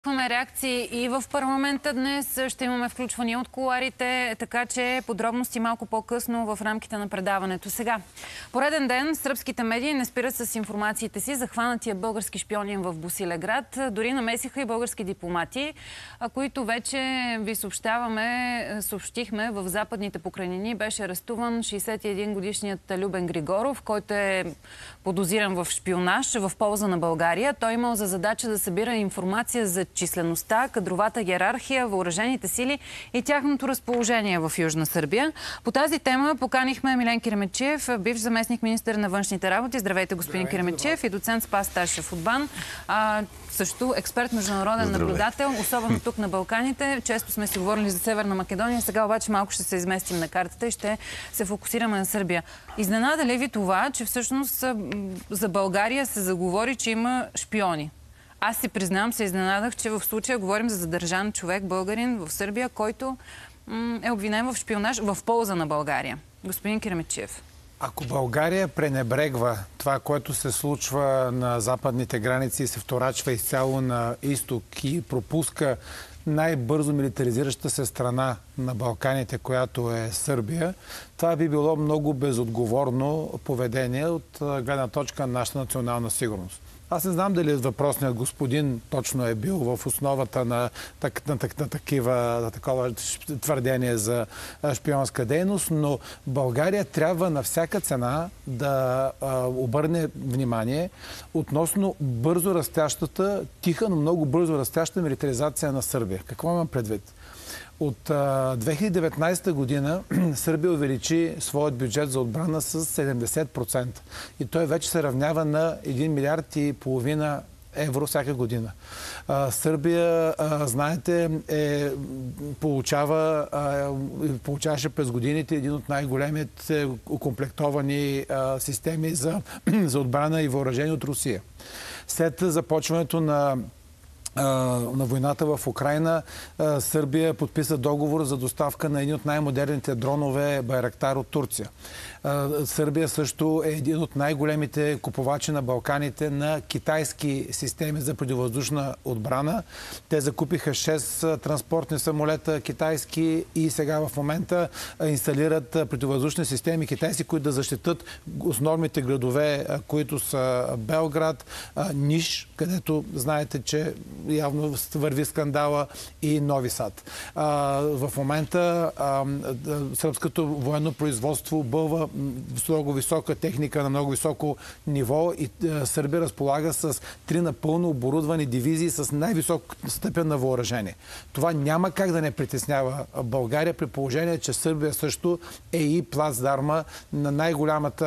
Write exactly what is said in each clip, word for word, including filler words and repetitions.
Имаме реакции и в парламента днес. Ще имаме включвания от кулоарите, така че подробности малко по-късно в рамките на предаването. Сега, пореден ден сръбските медии не спират с информациите си за хванатия български шпионин в Босилеград. Дори намесиха и български дипломати, които вече ви съобщаваме, съобщихме в Западните покрайнини. Беше арестуван шейсет и един годишният Любен Григоров, който е подозиран в шпионаж в полза на България. Той имал за задача да събира информация за числеността, кадровата иерархия, въоръжените сили и тяхното разположение в Южна Сърбия. По тази тема поканихме Милен Киремечиев, бивш заместник министър на външните работи. Здравейте, господин Киремечиев, и доцент Спас Ташев от БАН. А, също експерт, международен Здравей. наблюдател, особено тук на Балканите. Често сме си говорили за Северна Македония, сега обаче малко ще се изместим на картата и ще се фокусираме на Сърбия. Изненада ли ви това, че всъщност за България се заговори, че има шпиони? Аз си признавам, се изненадах, че в случая говорим за задържан човек, българин в Сърбия, който е обвинен в шпионаж в полза на България. Господин Киремечиев. Ако България пренебрегва това, което се случва на западните граници и се вторачва изцяло на изток и пропуска най-бързо милитаризираща се страна на Балканите, която е Сърбия, това би било много безотговорно поведение от гледна точка на нашата национална сигурност. Аз не знам дали въпросният господин точно е бил в основата на, так, на, на, такива, на такова твърдение за шпионска дейност, но България трябва на всяка цена да а, обърне внимание относно бързо растящата, тиха, но много бързо растяща милитаризация на Сърбия. Какво имам предвид? От а, две хиляди и деветнадесета година Сърбия увеличи своят бюджет за отбрана с седемдесет процента. И той вече се равнява на един милиард и половина евро всяка година. А, Сърбия, а, знаете, е, получава, а, получаваше през годините един от най-големите окомплектовани а, системи за, за отбрана и въоръжение от Русия. След започването на на войната в Украйна, Сърбия подписа договор за доставка на един от най-модерните дронове Байрактар от Турция. Сърбия също е един от най-големите купувачи на Балканите на китайски системи за противовъздушна отбрана. Те закупиха шест транспортни самолета китайски и сега в момента инсталират противовъздушни системи китайски, които да защитат основните градове, които са Белград, Ниш, където знаете, че явно върви скандала, и Нови Сад. В момента сръбското военно производство бълва много висока техника на много високо ниво и Сърбия разполага с три напълно оборудвани дивизии с най-висок степен на въоръжение. Това няма как да не притеснява България, при положение, че Сърбия също е и плацдарма на най-голямата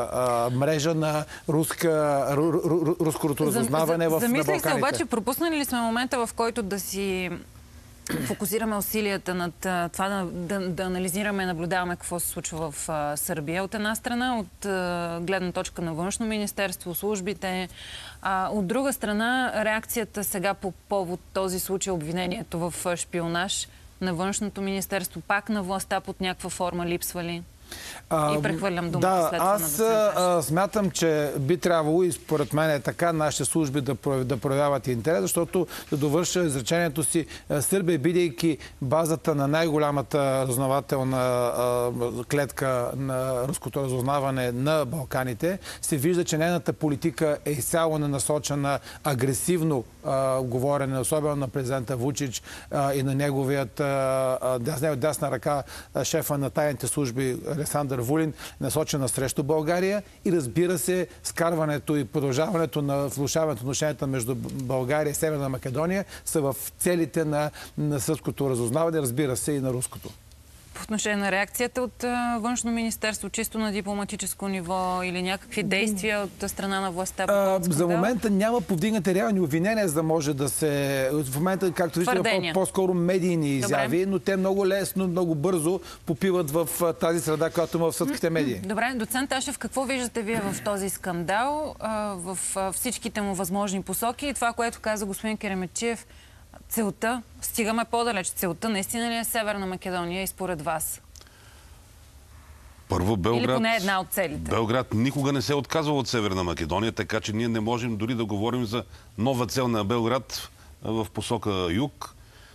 мрежа на руска, ру, ру, руското разузнаване в Балканите. Замислих се, обаче пропуснали ли сме момента, в който да си фокусираме усилията над това да, да, да анализираме и наблюдаваме какво се случва в а, Сърбия. От една страна, от а, гледна точка на външно министерство, службите. А, от друга страна, реакцията сега по повод този случай, обвинението в шпионаж на външното министерство, пак на властта под някаква форма липсва ли? И прехвърлям думата да, след това на доцент Ташев. Аз смятам, че би трябвало, и според мен е така, нашите служби да, да проявяват интерес, защото да довърша изречението си, Сърбия, бидейки базата на най-голямата разузнавателна клетка на руското разузнаване на Балканите, се вижда, че нейната политика е изцяло ненасочена агресивно а, говорене, особено на президента Вучич а, и на неговият а, дясна, дясна ръка а, шефа на тайните служби Александър Вулин, насочена срещу България, и разбира се, скарването и продължаването на влошаването на отношенията между България и Северна Македония са в целите на, на сръбското разузнаване, разбира се, и на руското. По отношение на реакцията от а, външно министерство, чисто на дипломатическо ниво, или някакви действия от страна на властта? А, за момента няма повдигнати реални обвинения, за да може да се... В момента, както виждаме, по-скоро медийни изяви, Добре. но те много лесно, много бързо попиват в тази среда, която има в сръбските медии. Добре, доцент Ташев, какво виждате вие в този скандал, а, в а, всичките му възможни посоки, и това, което каза господин Киремечиев, целта, стигаме по-далеч, целта наистина ли е Северна Македония и според вас? Първо, Белград, или поне една от целите. Белград никога не се е отказвал от Северна Македония, така че ние не можем дори да говорим за нова цел на Белград в посока юг.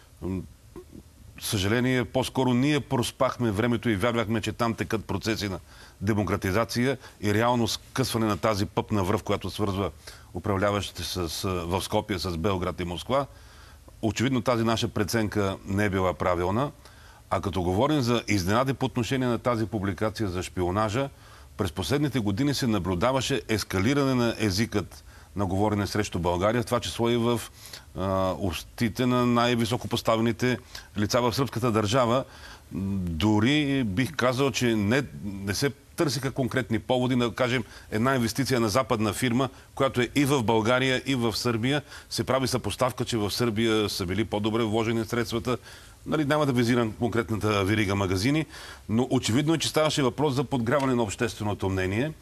Съжаление, по-скоро ние проспахме времето и вярвахме, че там текат процеси на демократизация и реално скъсване на тази пъпна връв, която свързва управляващите с, в Скопие с Белград и Москва. Очевидно тази наша преценка не е била правилна. А като говорим за изненади по отношение на тази публикация за шпионажа, през последните години се наблюдаваше ескалиране на езикът на говорене срещу България, в това число и в а, устите на най-високо поставените лица в сръбската държава. Дори бих казал, че не, не се търсиха конкретни поводи, да кажем една инвестиция на западна фирма, която е и в България, и в Сърбия. Се прави съпоставка, че в Сърбия са били по-добре вложени средствата. Нали, няма да визирам конкретната верига магазини, но очевидно е, че ставаше въпрос за подгряване на общественото мнение.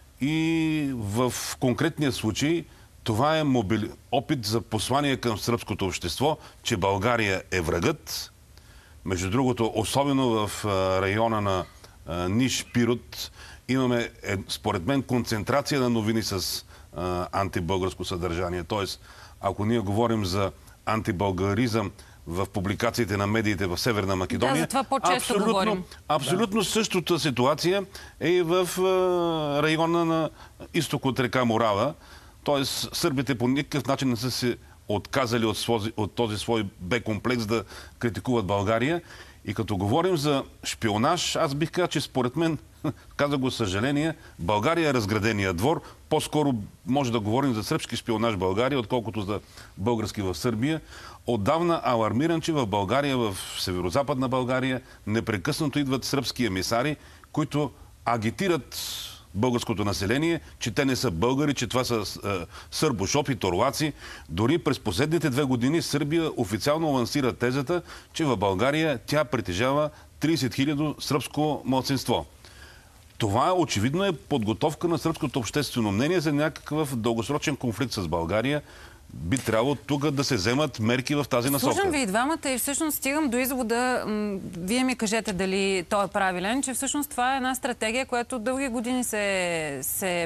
И в конкретния случай това е мобили... опит за послание към сръбското общество, че България е врагът. Между другото, особено в района на Ниш, Пирот, имаме, е, според мен, концентрация на новини с а, антибългарско съдържание. Тоест, ако ние говорим за антибългаризъм в публикациите на медиите в Северна Македония, да, за това по-често абсолютно, говорим. абсолютно да. Същата ситуация е и в а, района на изток от река Морава. Тоест, сърбите по никакъв начин не са се отказали от, свози, от този свой Б-комплекс да критикуват България. И като говорим за шпионаж, аз бих казал, че според мен, каза го съжаление, България е разградения двор. По-скоро може да говорим за сръбски шпионаж в България, отколкото за български в Сърбия. Отдавна алармиран, че в България, в северо-западна България, непрекъснато идват сръбски емисари, които агитират българското население, че те не са българи, че това са е, сърбошопи, торлаци. Дори през последните две години Сърбия официално лансира тезата, че в България тя притежава трийсет хиляди сръбско малцинство. Това очевидно е подготовка на сръбското обществено мнение за някакъв дългосрочен конфликт с България. Би трябвало тук да се вземат мерки в тази насока. Слушам ви и двамата и всъщност стигам до извода, вие ми кажете дали той е правилен, че всъщност това е една стратегия, която дълги години се, се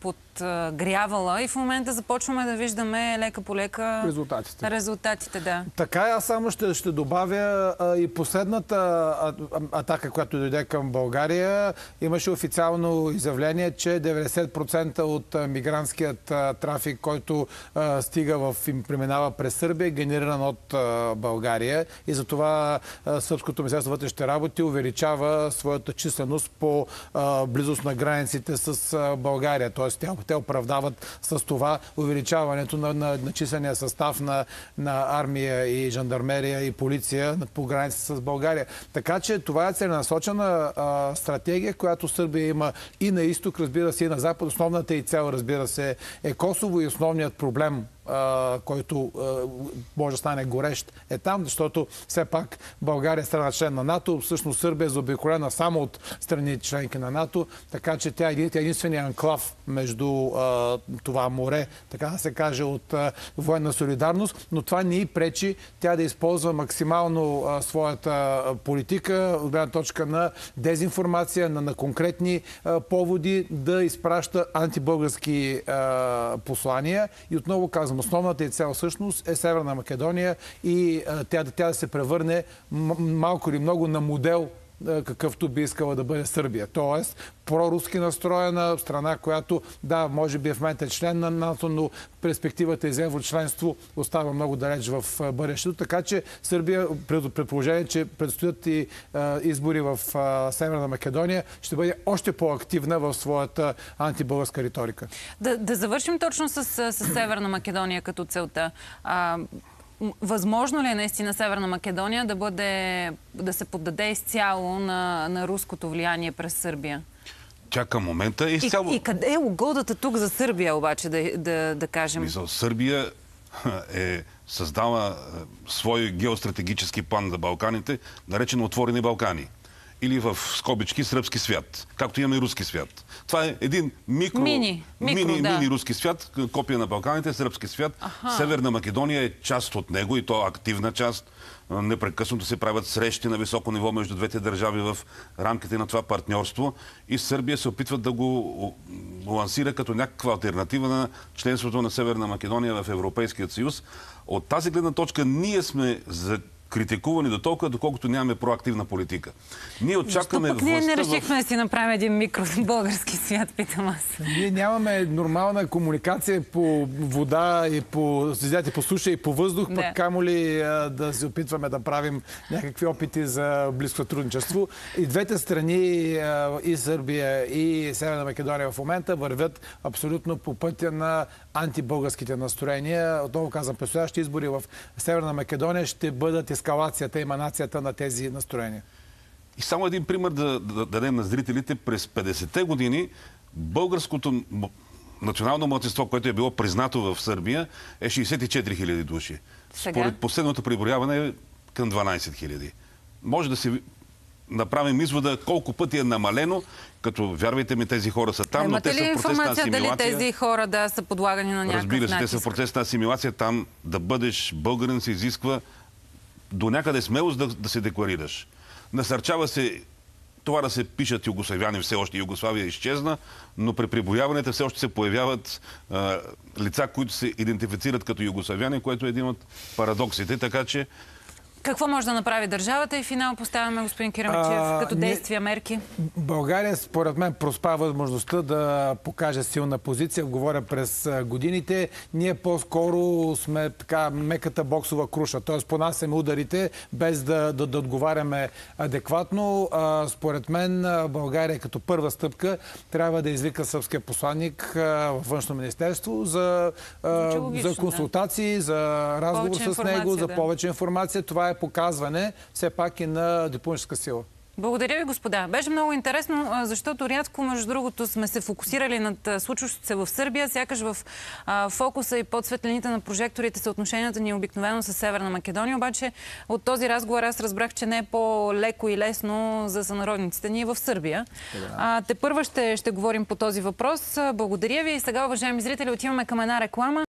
подгрявала и в момента започваме да виждаме лека по лека резултатите. резултатите да. Така, аз само ще, ще добавя а, и последната а, а, атака, която дойде към България. Имаше официално изявление, че деветдесет процента от а, мигрантският а, трафик, който а, стига в и преминава през Сърбия, е генериран от а, България. И затова а, Сръбското министерство вътрешните работи увеличава своята численост по а, близост на границите с а, България. Тоест, те, те оправдават с това увеличаването на, на, на числения състав на, на армия и жандармерия и полиция по граница с България. Така че това е целенасочена а, стратегия, която Сърбия има и на изток, разбира се, и на запад. Основната и цел, разбира се, е Косово и основният проблем, Uh, който uh, може да стане горещ, е там, защото все пак България е страна член на НАТО, всъщност Сърбия е заобиколена само от страни членки на НАТО, така че тя е единствения анклав между uh, това море, така да се каже, от uh, военна солидарност, но това не й пречи тя да използва максимално uh, своята политика от гледна точка на дезинформация, на, на конкретни uh, поводи, да изпраща антибългарски uh, послания и отново казвам, основната и цел всъщност е Северна Македония и а, тя, тя да се превърне малко или много на модел, а, какъвто би искала да бъде Сърбия. Тоест, проруски настроена страна, която, да, може би е в момента е член на НАТО, но перспективата и за еврочленство остава много далеч в а, бъдещето. Така че Сърбия, пред предположение, че предстоят и а, избори в а, Северна Македония, ще бъде още по-активна в своята антибългарска риторика. Да, да завършим точно с, с Северна Македония като целта. А, възможно ли е наистина Северна Македония да бъде, да се поддаде изцяло на, на руското влияние през Сърбия? Тя към момента е изцяло... И, и къде е угодата тук за Сърбия обаче, да, да, да кажем? Мисъл, Сърбия е създала свой геостратегически план за Балканите, наречен Отворени Балкани. Или в скобички сръбски свят, както имаме и руски свят. Това е един микро, мини, микро, мини, да. мини руски свят, копия на Балканите, сръбски свят. Аха. Северна Македония е част от него и то активна част. Непрекъснато се правят срещи на високо ниво между двете държави в рамките на това партньорство и Сърбия се опитват да го лансира като някаква алтернатива на членството на Северна Македония в Европейския съюз. От тази гледна точка ние сме за критикувани до толкова, доколкото нямаме проактивна политика. Ние очакваме... Защо пък ние не решихме в... да си направим един микро български свят, питам аз. Ние нямаме нормална комуникация по вода и по, и по суша и по въздух, пък камо ли да се опитваме да правим някакви опити за близко сътрудничество. И двете страни, и Сърбия, и Северна Македония в момента вървят абсолютно по пътя на антибългарските настроения. Отново казвам, предстоящи избори в Северна Македония ще бъдат ескалацията, еманацията на тези настроения. И само един пример да, да дадем на зрителите. През петдесетте години българското национално малцинство, което е било признато в Сърбия, е шейсет и четири хиляди души. Сега? Според последното преброяване е към дванадесет хиляди. Може да си направим извода колко пъти е намалено, като, вярвайте ми, тези хора са там, но те са в процес на асимилация. Дали тези хора да са подлагани на някакъв Разбира се, натиск? те са в процес на асимилация. Там да бъдеш българин се изисква до някъде смелост да, да се декларираш. Насърчава се това да се пишат югославяни, все още Югославия изчезна, но при преброяването все още се появяват а, лица, които се идентифицират като югославяни, което е един от парадоксите, така че какво може да направи държавата и финал поставяме, господин Киремечев, като действия, мерки? България, според мен, проспа възможността да покаже силна позиция. Говоря през годините. Ние по-скоро сме така меката боксова круша. Т.е. понасяме ударите, без да, да, да отговаряме адекватно. А, според мен, България като първа стъпка трябва да извика сръбския посланник във Външно министерство за, а, за консултации, да. За разговор с него, да. За повече информация. Това е показване все пак и на дипломатическа сила. Благодаря ви, господа. Беше много интересно, защото рядко, между другото, сме се фокусирали над случващото се в Сърбия. Сякаш в а, фокуса и под светлините на прожекторите са отношенията ни обикновено с Северна Македония. Обаче от този разговор аз разбрах, че не е по-леко и лесно за сънародниците ни в Сърбия. А, те първа ще, ще говорим по този въпрос. Благодаря ви и сега, уважаеми зрители, отиваме към една реклама.